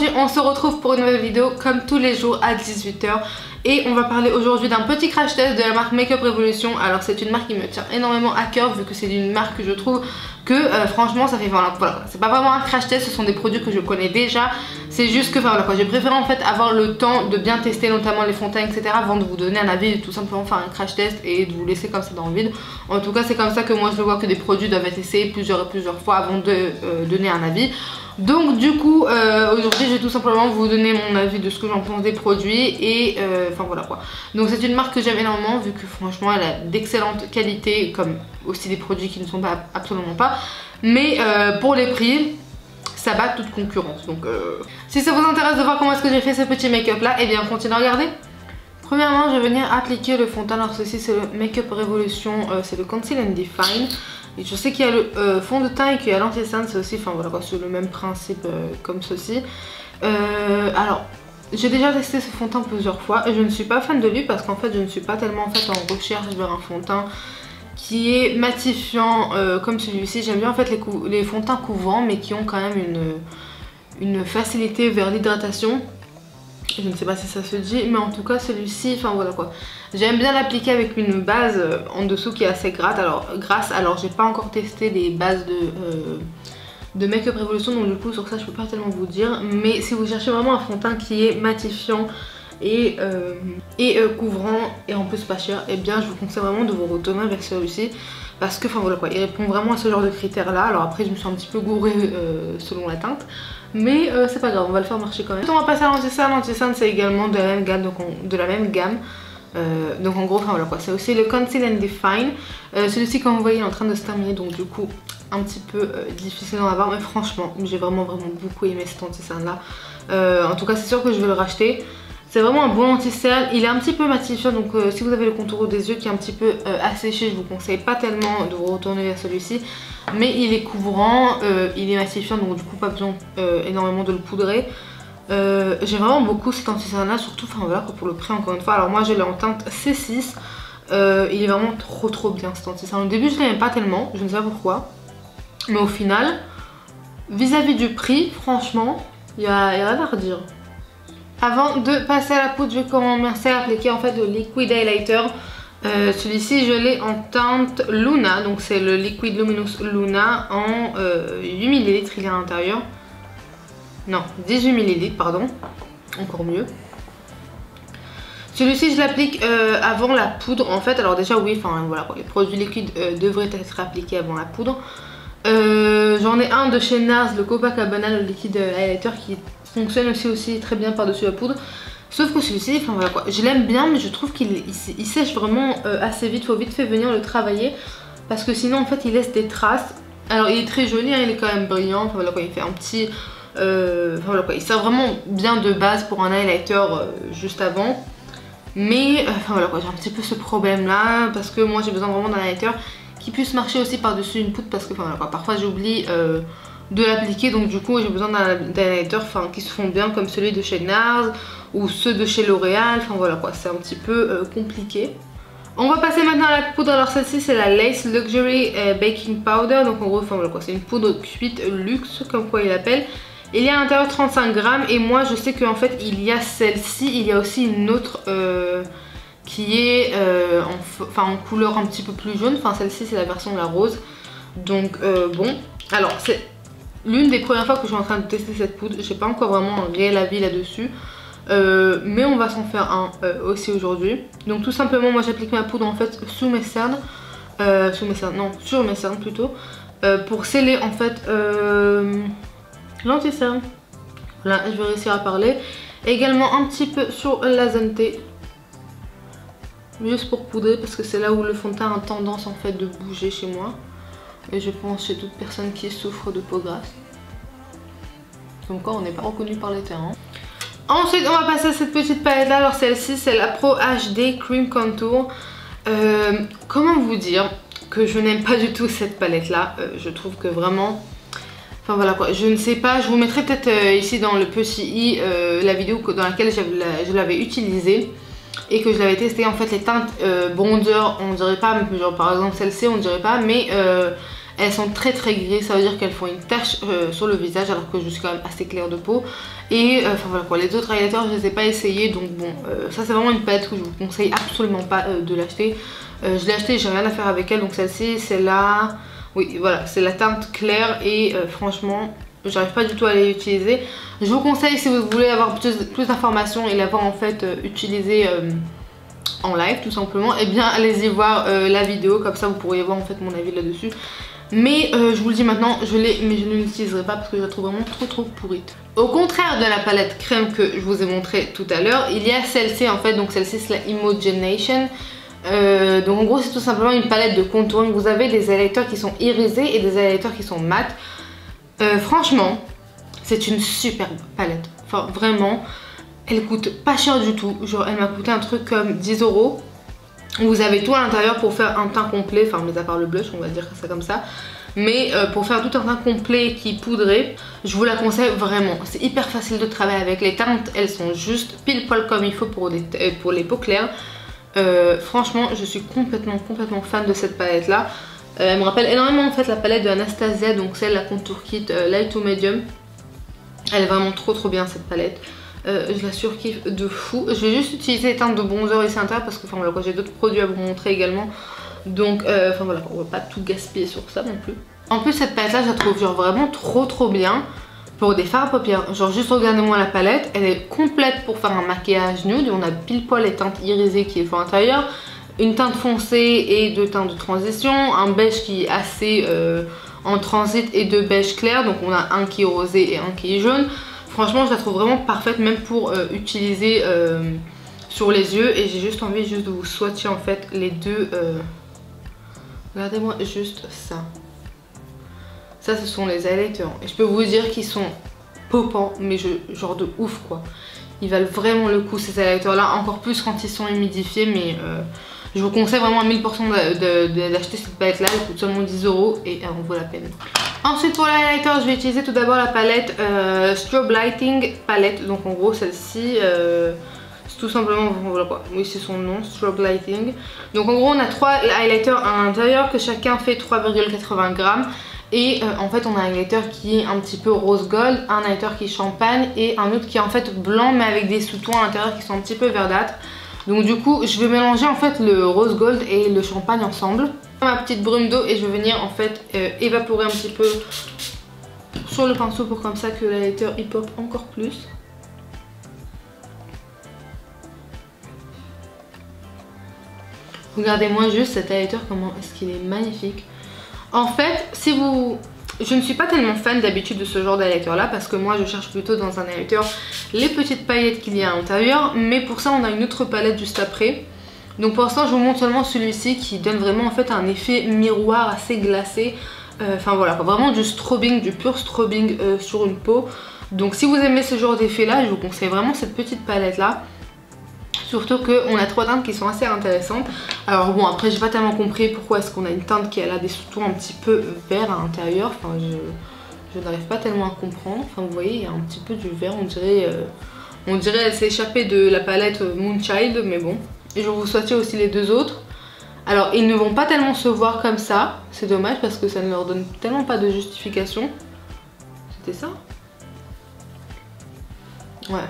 on se retrouve pour une nouvelle vidéo comme tous les jours à 18 h. Et on va parler aujourd'hui d'un petit crash test de la marque Makeup Revolution. Alors c'est une marque qui me tient énormément à cœur vu que c'est une marque que je trouve que franchement ça fait voilà, c'est pas vraiment un crash test, ce sont des produits que je connais déjà. C'est juste que voilà, j'ai préféré en fait avoir le temps de bien tester notamment les fonds de teint etc avant de vous donner un avis et tout simplement faire un crash test et de vous laisser comme ça dans le vide. En tout cas c'est comme ça que moi je le vois, que des produits doivent être essayés plusieurs fois avant de donner un avis. Donc du coup aujourd'hui je vais tout simplement vous donner mon avis de ce que j'en pense des produits et enfin voilà quoi. Donc c'est une marque que j'aime énormément vu que franchement elle a d'excellentes qualités, comme aussi des produits qui ne sont pas absolument pas, mais pour les prix ça bat toute concurrence. Donc si ça vous intéresse de voir comment est-ce que j'ai fait ce petit make-up là, et bien continuez à regarder. Premièrement je vais venir appliquer le fond de teint. Alors ceci c'est le Makeup Revolution, c'est le Conceal and Define. Et je sais qu'il y a le fond de teint et qu'il y a l'anti-cerne, c'est aussi, enfin voilà quoi, c'est le même principe comme ceci. Alors, j'ai déjà testé ce fond de teint plusieurs fois et je ne suis pas fan de lui parce qu'en fait je ne suis pas tellement en fait en recherche vers un fond de teint qui est matifiant comme celui-ci. J'aime bien en fait les fonds de teint couvrants mais qui ont quand même une facilité vers l'hydratation. Je ne sais pas si ça se dit, mais en tout cas celui-ci, enfin voilà quoi. J'aime bien l'appliquer avec une base en dessous qui est assez grasse. Alors j'ai pas encore testé les bases de Makeup Revolution, donc du coup sur ça je peux pas tellement vous dire. Mais si vous cherchez vraiment un fond de teint qui est matifiant et couvrant et en plus pas cher, et bien je vous conseille vraiment de vous retourner vers celui-ci. Parce que enfin voilà quoi, il répond vraiment à ce genre de critères là. Alors après je me suis un petit peu gourée selon la teinte, mais c'est pas grave, on va le faire marcher quand même. On va passer à l'anti-cerne. L'anti-cerne c'est également de la même gamme. Donc en gros enfin voilà quoi, c'est aussi le Conceal and Define. Celui-ci comme vous voyez il est en train de se terminer, donc du coup un petit peu difficile d'en avoir, mais franchement j'ai vraiment beaucoup aimé cet anti-cerne là. En tout cas c'est sûr que je vais le racheter. C'est vraiment un bon anti-cerne, il est un petit peu matifiant, donc si vous avez le contour des yeux qui est un petit peu asséché, je vous conseille pas tellement de vous retourner vers celui-ci. Mais il est couvrant, il est matifiant, donc du coup pas besoin énormément de le poudrer. J'ai vraiment beaucoup cet anti-cerne là, surtout enfin voilà pour le prix encore une fois. Alors moi je l'ai en teinte C6, il est vraiment trop bien cet anti-cerne. Au début je l'aimais pas tellement, je ne sais pas pourquoi, mais au final vis-à-vis du prix franchement il y a rien à redire. Avant de passer à la poudre, je vais commencer à appliquer en fait le liquid highlighter. Celui-ci je l'ai en teinte Luna, donc c'est le Liquid Luminous Luna en 8 ml, il est à l'intérieur. Non, 18 ml pardon, encore mieux. Celui-ci je l'applique avant la poudre en fait. Alors déjà oui, enfin voilà, les produits liquides devraient être appliqués avant la poudre. J'en ai un de chez NARS, le Copacabana, le liquide highlighter, qui fonctionne aussi très bien par dessus la poudre. Sauf que celui-ci, enfin voilà quoi, je l'aime bien mais je trouve qu'il sèche vraiment assez vite. Faut vite fait venir le travailler parce que sinon en fait il laisse des traces. Alors il est très joli hein, il est quand même brillant, enfin voilà quoi, il fait un petit enfin voilà quoi, il sert vraiment bien de base pour un highlighter juste avant. Mais enfin voilà quoi, j'ai un petit peu ce problème là parce que moi j'ai besoin vraiment d'un highlighter qui puisse marcher aussi par dessus une poudre, parce que enfin voilà quoi, parfois j'oublie de l'appliquer, donc du coup j'ai besoin d'un highlighter qui se fond bien comme celui de chez NARS ou ceux de chez L'Oréal, enfin voilà quoi, c'est un petit peu compliqué. On va passer maintenant à la poudre. Alors celle-ci c'est la Lace Luxury Baking Powder, donc en gros enfin voilà quoi, c'est une poudre cuite luxe comme quoi il l'appelle. Il y a à l'intérieur 35 grammes et moi je sais qu'en fait il y a celle-ci, il y a aussi une autre qui est en couleur un petit peu plus jaune, enfin celle-ci c'est la version de la rose. Donc bon, alors c'est l'une des premières fois que je suis en train de tester cette poudre, j'ai pas encore vraiment un réel avis là-dessus. Mais on va s'en faire un aussi aujourd'hui. Donc tout simplement moi j'applique ma poudre en fait sous mes cernes, sur mes cernes plutôt, pour sceller en fait l'anti-cerne. Voilà, je vais réussir à parler. Également un petit peu sur la zone T, juste pour poudrer parce que c'est là où le fond de teint a tendance en fait de bouger chez moi. Et je pense chez toute personne qui souffre de peau grasse. Comme quoi on n'est pas reconnu par les terrains. Ensuite on va passer à cette petite palette là. Alors celle-ci c'est la Pro HD Cream Contour. Comment vous dire que je n'aime pas du tout cette palette là. Je trouve que vraiment, enfin voilà quoi, je ne sais pas, je vous mettrai peut-être ici dans le petit i la vidéo dans laquelle je l'avais utilisée et que je l'avais testé. En fait les teintes bronzer on dirait pas, genre par exemple celle-ci on dirait pas, mais elles sont très grises, ça veut dire qu'elles font une tache sur le visage alors que je suis quand même assez claire de peau. Et enfin voilà quoi, les autres highlighters je les ai pas essayés, donc bon, ça c'est vraiment une palette que je vous conseille absolument pas de l'acheter. Je l'ai achetée, j'ai rien à faire avec elle, donc celle-ci c'est la... Oui voilà, c'est la teinte claire et franchement j'arrive pas du tout à les utiliser. Je vous conseille, si vous voulez avoir plus d'informations et l'avoir en fait utilisé en live tout simplement, et bien allez-y voir la vidéo, comme ça vous pourriez voir en fait mon avis là-dessus. Mais je vous le dis maintenant, je l'ai mais je ne l'utiliserai pas parce que je la trouve vraiment trop pourrite. Au contraire de la palette crème que je vous ai montré tout à l'heure, il y a celle-ci en fait, donc celle-ci c'est la Imogenation. Donc en gros c'est tout simplement une palette de contour. Vous avez des highlighters qui sont irisés et des highlighters qui sont mat. Franchement c'est une superbe palette, enfin vraiment elle coûte pas cher du tout, genre elle m'a coûté un truc comme 10 €. Vous avez tout à l'intérieur pour faire un teint complet, enfin mis à part le blush on va dire ça comme ça, mais pour faire tout un teint complet qui est poudré, je vous la conseille vraiment. C'est hyper facile de travailler avec, les teintes elles sont juste pile poil comme il faut pour les peaux claires. Franchement je suis complètement fan de cette palette là. Elle me rappelle énormément en fait la palette de Anastasia, donc celle la Contour Kit Light to Medium. Elle est vraiment trop bien cette palette. Je la surkiffe de fou. Je vais juste utiliser les teintes de bronzer ici à l'intérieur parce que enfin, voilà, j'ai d'autres produits à vous montrer également. Donc enfin voilà, on va pas tout gaspiller sur ça non plus. En plus cette palette là je la trouve genre vraiment trop bien pour des fards à paupières. Genre juste regardez-moi la palette, elle est complète pour faire un maquillage nude. On a pile poil les teintes irisées qui sont à l'intérieur, une teinte foncée et deux teintes de transition, un beige qui est assez en transit et deux beiges clairs. Donc on a un qui est rosé et un qui est jaune. Franchement je la trouve vraiment parfaite même pour utiliser sur les yeux. Et j'ai juste envie de vous swatcher en fait les deux. Regardez-moi juste ça. Ça ce sont les highlighters. Et je peux vous dire qu'ils sont popants mais genre de ouf quoi. Ils valent vraiment le coup ces highlighters là. Encore plus quand ils sont humidifiés, mais je vous conseille vraiment à 1000% d'acheter cette palette là. Elle coûte seulement 10 € et elle en vaut la peine. Ensuite pour l'highlighter je vais utiliser tout d'abord la palette Strobe Lighting Palette. Donc en gros celle-ci c'est tout simplement, voilà quoi, oui c'est son nom, Strobe Lighting. Donc en gros on a 3 highlighters à l'intérieur que chacun fait 3,80 grammes. Et en fait on a un highlighter qui est un petit peu rose gold, un highlighter qui est champagne et un autre qui est en fait blanc mais avec des sous-tons à l'intérieur qui sont un petit peu verdâtres. Donc du coup je vais mélanger en fait le rose gold et le champagne ensemble. Ma petite brume d'eau et je vais venir en fait évaporer un petit peu sur le pinceau pour comme ça que l'highlighter il pop encore plus. Regardez-moi juste cet highlighter, comment est-ce qu'il est magnifique. En fait, si vous... Je ne suis pas tellement fan d'habitude de ce genre d'highlighter là parce que moi je cherche plutôt dans un highlighter les petites paillettes qu'il y a à l'intérieur. Mais pour ça on a une autre palette juste après. Donc pour l'instant je vous montre seulement celui-ci qui donne vraiment en fait un effet miroir assez glacé. Enfin voilà, vraiment du strobing, du pur strobing sur une peau. Donc si vous aimez ce genre d'effet là, je vous conseille vraiment cette petite palette là. Surtout qu'on a 3 teintes qui sont assez intéressantes. Alors bon après j'ai pas tellement compris pourquoi est-ce qu'on a une teinte qui a là des sous-tons un petit peu vert à l'intérieur. Enfin je n'arrive pas tellement à comprendre. Enfin vous voyez il y a un petit peu du vert, on dirait elle s'est échappée de la palette Moonchild, mais bon. Et je vais vous swatcher aussi les deux autres. Alors ils ne vont pas tellement se voir comme ça, c'est dommage parce que ça ne leur donne tellement pas de justification. C'était ça? Ouais.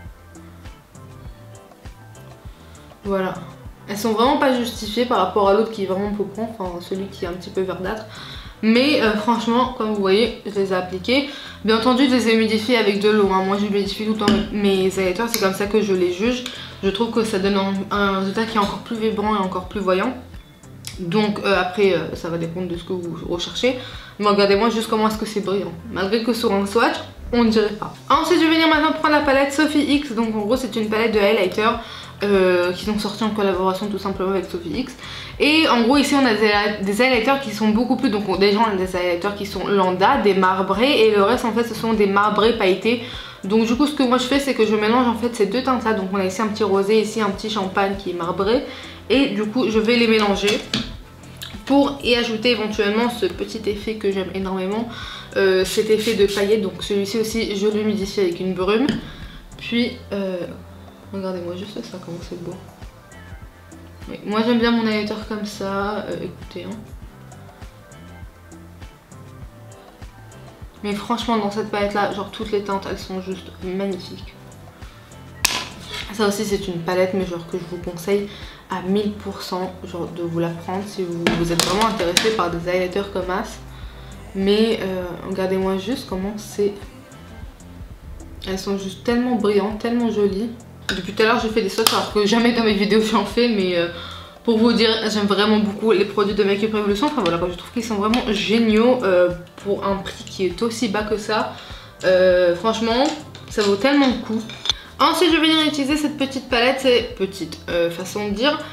Voilà. Elles sont vraiment pas justifiées par rapport à l'autre qui est vraiment popant, enfin celui qui est un petit peu verdâtre. Mais franchement, comme vous voyez, je les ai appliquées. Bien entendu, je les ai humidifiées avec de l'eau. Moi, j'humidifie tout le temps mes highlighters, c'est comme ça que je les juge. Je trouve que ça donne un résultat qui est encore plus vibrant et encore plus voyant. Donc après, ça va dépendre de ce que vous recherchez. Mais regardez-moi juste comment est-ce que c'est brillant. Malgré que sur un swatch, on ne dirait pas. Ensuite, je vais venir maintenant prendre la palette Sophie X. Donc en gros, c'est une palette de highlighter. Qui sont sortis en collaboration tout simplement avec Sophie X. Et en gros ici on a des highlighters qui sont beaucoup plus, donc déjà on a des highlighters qui sont lambda, des marbrés, et le reste en fait ce sont des marbrés pailletés. Donc du coup ce que moi je fais c'est que je mélange en fait ces deux teintes là. Donc on a ici un petit rosé, ici un petit champagne qui est marbré. Et du coup je vais les mélanger pour y ajouter éventuellement ce petit effet que j'aime énormément, cet effet de paillettes. Donc celui-ci aussi je l'humidifie avec une brume. Puis regardez-moi juste ça, comment c'est beau. Oui, moi j'aime bien mon highlighter comme ça, écoutez. Hein. Mais franchement dans cette palette là, genre toutes les teintes elles sont juste magnifiques. Ça aussi c'est une palette mais genre que je vous conseille à 1000% genre de vous la prendre si vous êtes vraiment intéressé par des highlighters comme As. Mais regardez-moi juste comment c'est. Elles sont juste tellement brillantes, tellement jolies. Depuis tout à l'heure je fais des sauts alors que jamais dans mes vidéos j'en fais, mais pour vous dire j'aime vraiment beaucoup les produits de Make Up Revolution. Enfin voilà, je trouve qu'ils sont vraiment géniaux pour un prix qui est aussi bas que ça. Franchement ça vaut tellement le coup. Ensuite je vais venir utiliser cette petite palette, c'est petite façon de dire.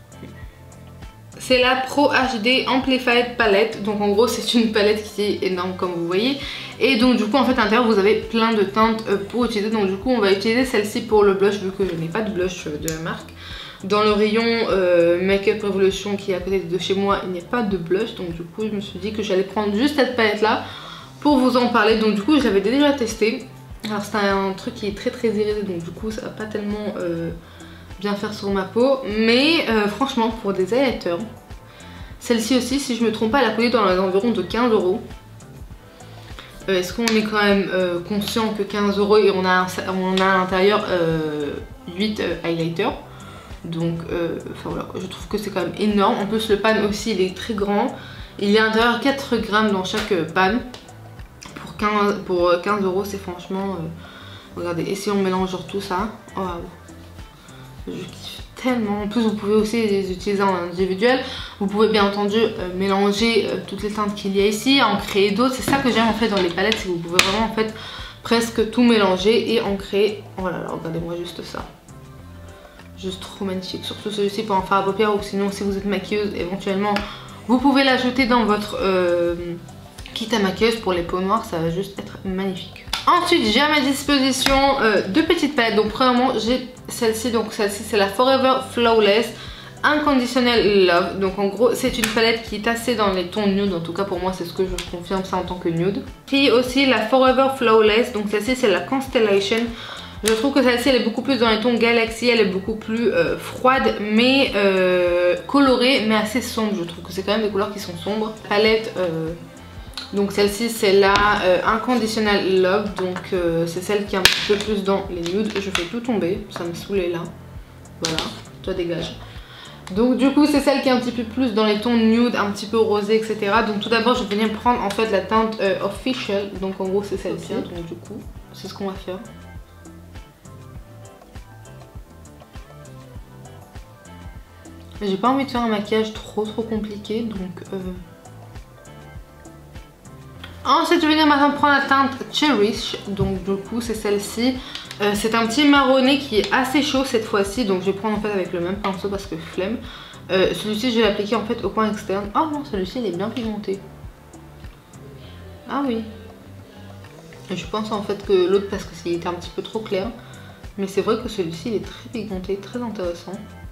C'est la Pro HD Amplified Palette. Donc en gros c'est une palette qui est énorme comme vous voyez. Et donc du coup en fait à l'intérieur vous avez plein de teintes pour utiliser. Donc du coup on va utiliser celle-ci pour le blush vu que je n'ai pas de blush de la marque. Dans le rayon Make Up Revolution qui est à côté de chez moi il n'y a pas de blush. Donc du coup je me suis dit que j'allais prendre juste cette palette là pour vous en parler. Donc du coup je l'avais déjà testé. Alors c'est un truc qui est très irisé donc du coup ça va pas tellement bien faire sur ma peau. Mais franchement pour des highlighters, celle-ci aussi si je me trompe pas elle a coûté dans les environs de 15 €. Est-ce qu'on est quand même conscient que 15 € et on a à l'intérieur 8 highlighters. Donc enfin voilà, je trouve que c'est quand même énorme. En plus le pan aussi il est très grand. Il y a à l'intérieur 4 grammes dans chaque pan. Pour 15 € c'est franchement regardez, et si on mélange genre tout ça, oh, je kiffe tellement. En plus vous pouvez aussi les utiliser en individuel. Vous pouvez bien entendu mélanger toutes les teintes qu'il y a ici, en créer d'autres. C'est ça que j'aime en fait dans les palettes, c'est que vous pouvez vraiment en fait presque tout mélanger et en créer. Voilà, regardez-moi juste ça. Juste trop magnifique, surtout celui-ci pour un fard à paupières, ou sinon si vous êtes maquilleuse éventuellement vous pouvez l'ajouter dans votre kit à maquilleuse pour les peaux noires, ça va juste être magnifique. Ensuite j'ai à ma disposition deux petites palettes. Donc premièrement j'ai celle-ci, donc celle-ci c'est la Forever Flawless Unconditional Love. Donc en gros c'est une palette qui est assez dans les tons nude, en tout cas pour moi c'est ce que je confirme ça en tant que nude. Puis aussi la Forever Flawless, donc celle-ci c'est la Constellation. Je trouve que celle-ci elle est beaucoup plus dans les tons Galaxy, elle est beaucoup plus froide mais colorée mais assez sombre. Je trouve que c'est quand même des couleurs qui sont sombres. Palette donc celle-ci c'est la Unconditional Love, donc c'est celle qui est un petit peu plus dans les nudes. Je fais tout tomber, ça me saoulait là. Voilà, toi dégage. Donc du coup c'est celle qui est un petit peu plus dans les tons nude, un petit peu rosé, etc. Donc tout d'abord je vais venir prendre en fait la teinte Official. Donc en gros c'est celle-ci, donc du coup c'est ce qu'on va faire. J'ai pas envie de faire un maquillage trop compliqué, donc ensuite je vais venir maintenant prendre la teinte Cherish. Donc du coup c'est celle-ci. C'est un petit marronné qui est assez chaud cette fois-ci. Donc je vais prendre en fait avec le même pinceau parce que flemme. Celui-ci je vais l'appliquer en fait au coin externe. Oh non, celui-ci il est bien pigmenté. Ah oui. Je pense en fait que l'autre parce qu'il était un petit peu trop clair. Mais c'est vrai que celui-ci il est très pigmenté, très intéressant.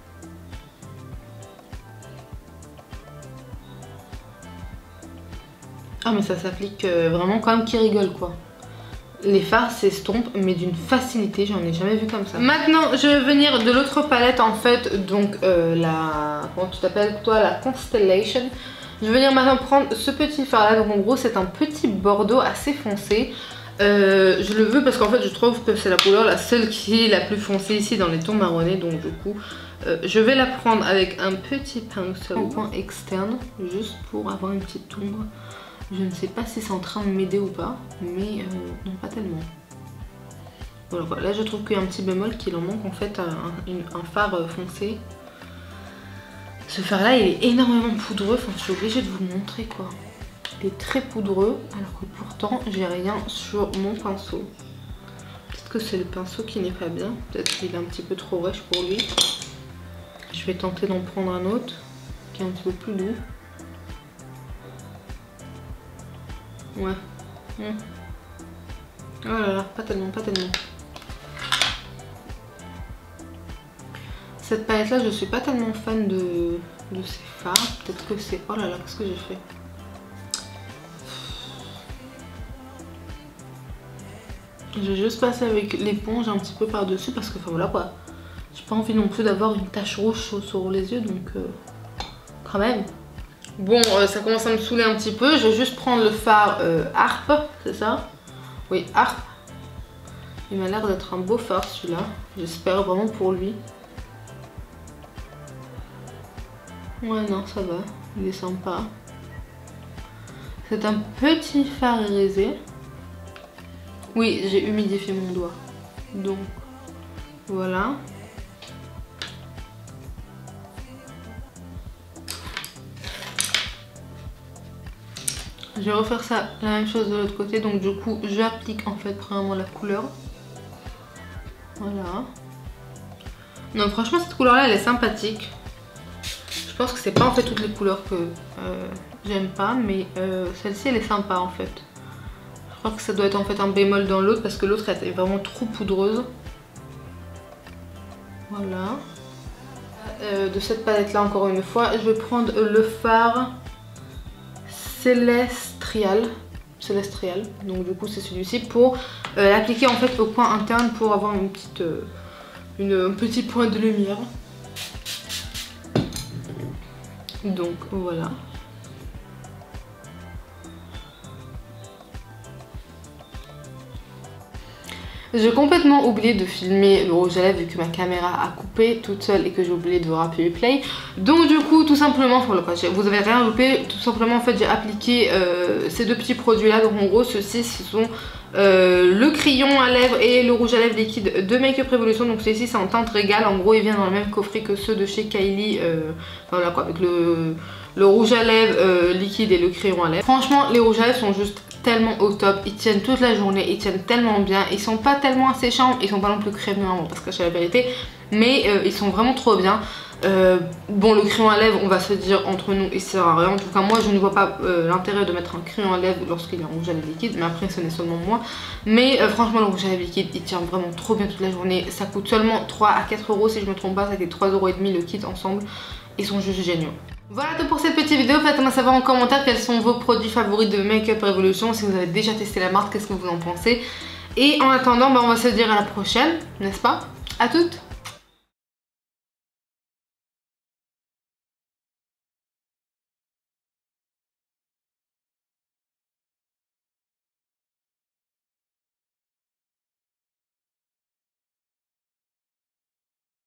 Ah mais ça s'applique vraiment quand même qui rigole quoi. Les fards s'estompent mais d'une facilité, j'en ai jamais vu comme ça. Maintenant je vais venir de l'autre palette en fait, donc la... comment tu t'appelles toi, la Constellation. Je vais venir maintenant prendre ce petit fard là, donc en gros c'est un petit bordeaux assez foncé. Je le veux parce qu'en fait je trouve que c'est la couleur la seule qui est la plus foncée ici dans les tons marronnés. Donc du coup je vais la prendre avec un petit pinceau au coin externe, juste pour avoir une petite ombre. Je ne sais pas si c'est en train de m'aider ou pas, mais non pas tellement. Voilà, là je trouve qu'il y a un petit bémol qu'il en manque en fait un fard foncé. Ce fard là il est énormément poudreux, enfin je suis obligée de vous le montrer quoi. Il est très poudreux alors que pourtant j'ai rien sur mon pinceau. Peut-être que c'est le pinceau qui n'est pas bien, peut-être qu'il est un petit peu trop rush pour lui. Je vais tenter d'en prendre un autre qui est un petit peu plus doux. Ouais. Oh là là, pas tellement. Cette palette là, je suis pas tellement fan de ces fards. Peut-être que c'est... Oh là là, qu'est-ce que j'ai fait? Je vais juste passer avec l'éponge un petit peu par-dessus parce que, enfin voilà quoi. J'ai pas envie non plus d'avoir une tache rouge sur les yeux, donc quand même. Bon, ça commence à me saouler un petit peu. Je vais juste prendre le fard Harpe, c'est ça? Oui, Harpe. Il m'a l'air d'être un beau fard celui-là. J'espère vraiment pour lui. Ouais, non, ça va. Il est sympa. C'est un petit fard irisé. Oui, j'ai humidifié mon doigt. Donc, voilà. Je vais refaire ça, la même chose de l'autre côté. Donc du coup, j'applique en fait premièrement la couleur. Voilà. Non, franchement, cette couleur-là, elle est sympathique. Je pense que c'est pas en fait toutes les couleurs que j'aime pas, mais celle-ci, elle est sympa en fait. Je crois que ça doit être en fait un bémol dans l'autre parce que l'autre est vraiment trop poudreuse. Voilà. De cette palette-là, encore une fois, je vais prendre le fard Célestial. Donc du coup c'est celui-ci pour l'appliquer en fait au coin interne pour avoir une petite un petit point de lumière. Donc voilà. J'ai complètement oublié de filmer le rouge à lèvres vu que ma caméra a coupé toute seule et que j'ai oublié de vous appuyer play. Donc du coup tout simplement, vous avez rien loupé, tout simplement en fait j'ai appliqué ces deux petits produits là. Donc en gros ceux-ci ce sont le crayon à lèvres et le rouge à lèvres liquide de Make Up Revolution. Donc celui-ci c'est en teinte régale, en gros il vient dans le même coffret que ceux de chez Kylie, voilà quoi, avec le rouge à lèvres liquide et le crayon à lèvres. Franchement les rouges à lèvres sont juste tellement au top, ils tiennent toute la journée, ils tiennent tellement bien, ils sont pas tellement asséchants, ils sont pas non plus crémeux, hein, parce que c'est la vérité, mais ils sont vraiment trop bien. Bon, le crayon à lèvres, on va se dire entre nous, il sert à rien. En tout cas moi je ne vois pas l'intérêt de mettre un crayon à lèvres lorsqu'il y a un rouge à lèvres liquide, mais après ce n'est seulement moi. Mais franchement le rouge à lèvres liquide il tient vraiment trop bien toute la journée, ça coûte seulement 3 à 4 euros si je me trompe pas, ça fait 3,5 € le kit ensemble, ils sont juste géniaux. Voilà tout pour cette petite vidéo, faites-moi savoir en commentaire quels sont vos produits favoris de Make Up Revolution, si vous avez déjà testé la marque, qu'est-ce que vous en pensez. Et en attendant, on va se dire à la prochaine, n'est-ce pas? À toutes!